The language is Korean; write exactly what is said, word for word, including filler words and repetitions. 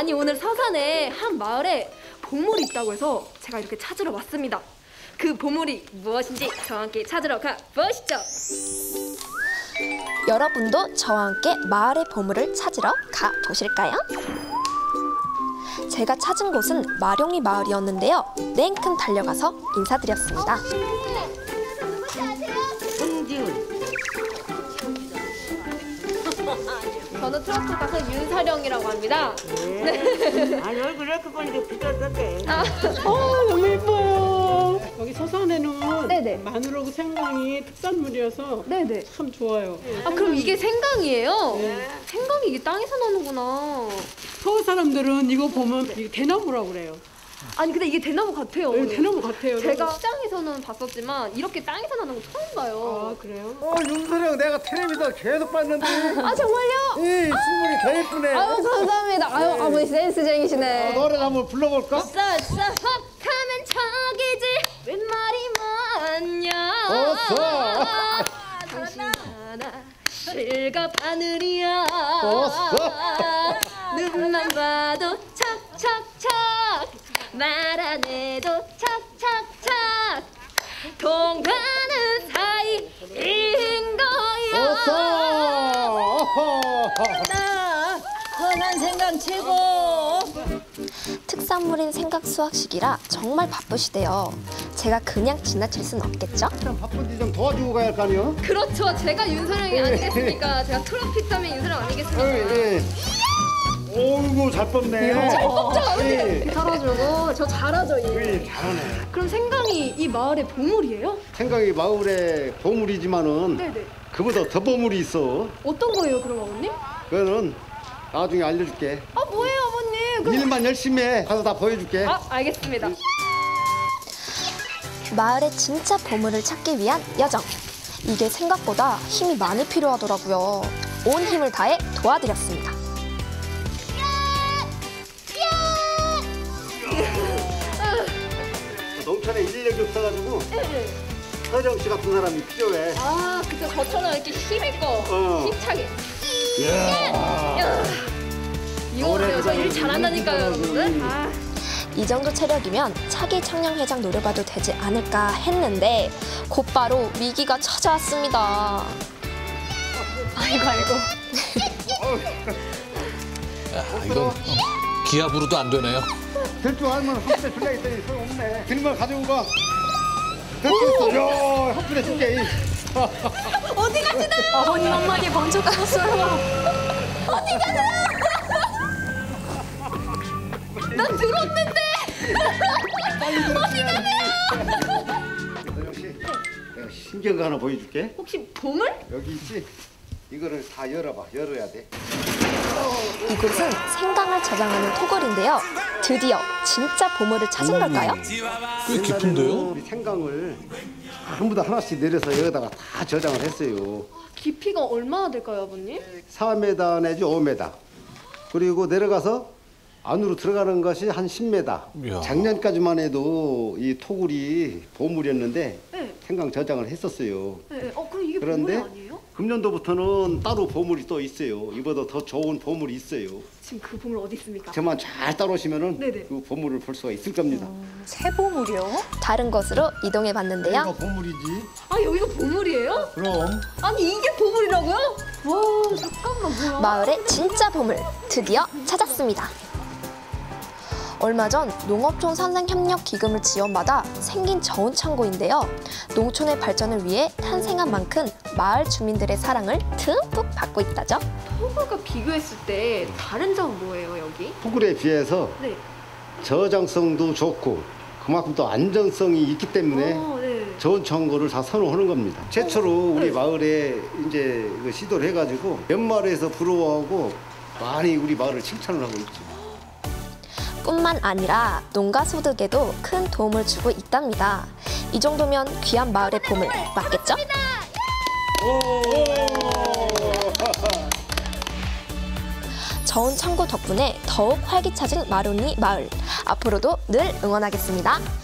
아니 오늘 서산에 한 마을에 보물이 있다고 해서 제가 이렇게 찾으러 왔습니다. 그 보물이 무엇인지 저와 함께 찾으러 가보시죠. 여러분도 저와 함께 마을의 보물을 찾으러 가보실까요? 제가 찾은 곳은 마룡리 마을이었는데요. 냉큼 달려가서 인사드렸습니다. 저는 트로트 가수 윤서령이라고 합니다. 네. 아니 얼굴 이렇게 보니까 비슷한데. 아, 어, 너무 예뻐요. 여기 서산에는 네네. 마늘하고 생강이 특산물이어서 네네. 참 좋아요. 아 그럼 이게 생강이에요? 네. 생강이 이게 땅에서 나는구나. 서울 사람들은 이거 보면 이게 대나무라고 그래요. 아니 근데 이게 대나무 같아요. 네, 대나무 같아요. 제가 시장에서는 봤었지만 이렇게 땅에서 나는 거 처음 아 봐요. 그래요? 어, 윤서령 내가 텔레비전 계속 봤는데 아 정말요? 이 신문이 더 예쁘네. 아유 감사합니다. 아유 아버지 센스쟁이시네. 어, 노래 한번 불러볼까? 싹싹 하면 저기지 웬 말이 많냐. 어서. 당신 하나 실갑 하늘이야. 어서. 눈만 봐도 척척척 말 안 해도 착착착 통하는 사이인 거야. 어서. 나 선한 생각 최고. 특산물인 생각 수확식이라 정말 바쁘시대요. 제가 그냥 지나칠 순 없겠죠? 참 바쁜데 좀 도와주고 가야 할 거 아니요? 그렇죠. 제가 윤서령이 아니겠습니까? 제가 트로피 따면 윤서령 아니겠습니까? 예. 오이고 잘 뽑네. 예. 잘해주고 저 잘하죠. 이. 예, 잘하네. 그럼 생강이 이 마을의 보물이에요? 생각이 마을의 보물이지만은 네네. 그보다 더 보물이 있어. 어떤 거예요, 그럼 어머님? 그거는 나중에 알려줄게. 아 뭐예요, 어머님? 그럼... 일만 열심히 해. 가서 다 보여줄게. 아 알겠습니다. 마을의 진짜 보물을 찾기 위한 여정. 이게 생각보다 힘이 많이 필요하더라고요. 온 힘을 다해 도와드렸습니다. 농촌에 인력이 없어가지고 서령 씨 같은 사람이 필요해. 아 그때 저처럼 이렇게 힘 있고 어. 힘차게. 이야. 야. 이거 보세요, 저 일 잘한다니까요, 여러분들. 아. 이 정도 체력이면 차기 청년회장 노려봐도 되지 않을까 했는데 곧바로 위기가 찾아왔습니다. 아이고 아이고. 야, 이건 기합으로도 안 되네요. 될 줄 알면 한 푼에 줄라 했더니 소용없네. 들면 가지고 가. 됐어. 야, 한 푼에 줄게. 어디 가시나요? 아버님 한마디 먼저 가셨어요. 어디 가세요? 난 들었는데. 어디 가세요? 서령 씨, 내가 신기한 거 하나 보여줄게. 혹시 보물? 여기 있지? 이거를 다 열어봐. 열어야 돼. 이곳은 생강을 저장하는 토굴인데요. 드디어 진짜 보물을 찾은 걸까요? 꽤 깊은데요? 우리 생강을 전부 다 하나씩 내려서 여기다가 다 저장을 했어요. 깊이가 얼마나 될까요, 아버님? 사 미터 내지 오 미터. 그리고 내려가서 안으로 들어가는 것이 한 십 미터. 이야. 작년까지만 해도 이 토굴이 보물이었는데 네. 생강 저장을 했었어요. 네. 어 그럼 이게 그런데 보물 아니에요? 금년도부터는 따로 보물이 또 있어요. 이보다 더 좋은 보물이 있어요. 지금 그 보물 어디 있습니까? 저만 잘 따라오시면은 네네. 그 보물을 볼 수가 있을 겁니다. 다른 곳으로 이동해 이거 봤는데요. 보물이지. 아 여기가 보물이에요? 그럼. 아니 이게 보물이라고요? 와 잠깐만 뭐야? 마을의 진짜 보물 드디어 찾았습니다. 얼마 전 농업촌 산생협력 기금을 지원받아 생긴 저온 창고인데요. 농촌의 발전을 위해 탄생한 만큼 마을 주민들의 사랑을 듬뿍 받고 있다죠. 토굴과 비교했을 때 다른 점은 뭐예요 여기? 토굴에 비해서 네. 저장성도 좋고 그만큼 또 안정성이 있기 때문에 어, 네. 좋은 청고를 다 선호하는 겁니다. 최초로 우리 네. 마을에 이제 이거 시도를 해가지고 연말에서 부러워하고 많이 우리 마을을 칭찬을 하고 있죠. 뿐만 아니라 농가 소득에도 큰 도움을 주고 있답니다. 이 정도면 귀한 마을의 보물 맞겠죠? 저온 창고 덕분에 더욱 활기차진 마룡리 마을. 앞으로도 늘 응원하겠습니다.